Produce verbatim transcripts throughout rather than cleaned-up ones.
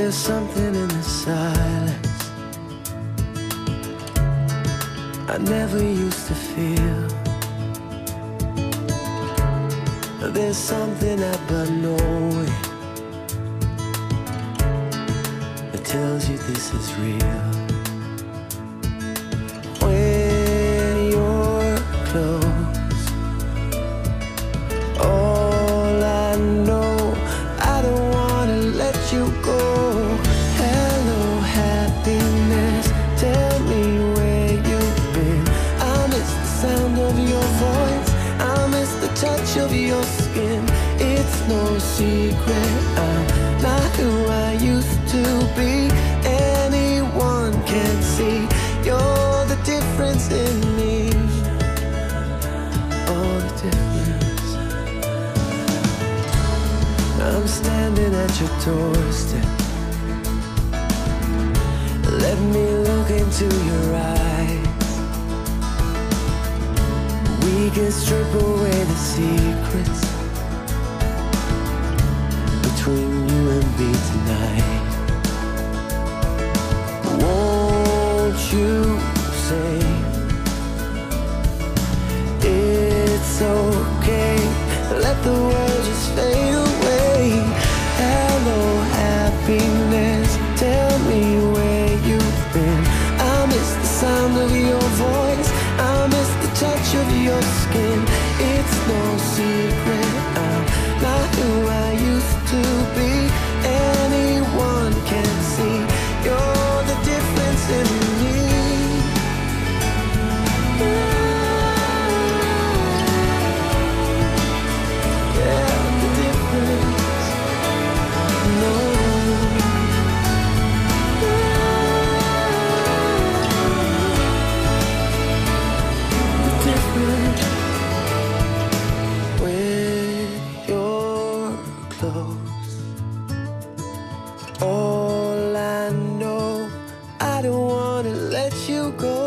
There's something in the silence I never used to feel. There's something about knowing that tells you this is real. When you're close, all I know, I don't wanna let you go. Hello, happiness, tell me where you've been. I miss the sound of your voice, I miss the touch of your skin. It's no secret, I'm not who I used to be. Anyone can see you're the difference in me. Oh, the difference. I'm standing at your doorstep. Let me look into your eyes. We can strip away the secrets between you and me tonight. Won't you say it's okay? Let the world just fade away. Hello, happiness, tell me where you've been. I miss the sound of your voice, I miss the touch of your skin. It's no secret, I'm not who I used to be. Anyone can see you're the difference in me. Yeah, the difference. No. The difference. When you're close, all I know, I don't wanna let you go.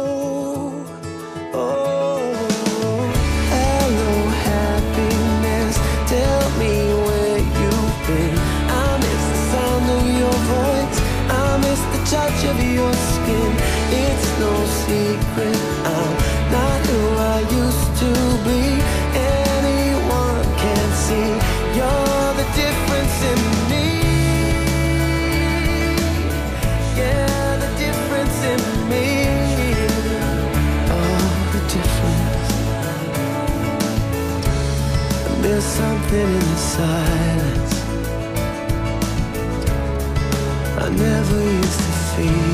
Oh, hello, happiness, tell me where you've been. I miss the sound of your voice, I miss the touch of your skin. It's no secret, I'm not who I used to be. Anyone can see you're the difference in me. Yeah, the difference in me. Oh, the difference. And there's something in the silence I never used to feel.